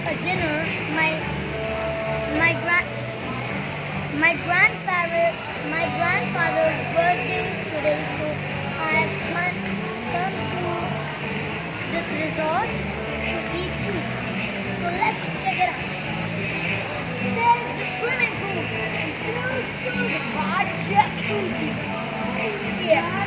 a dinner. My grand my grandfather's birthday is today, so I have come to this resort to eat food. So let's check it out. There's the swimming pool. And also the hot jacuzzi. Yeah.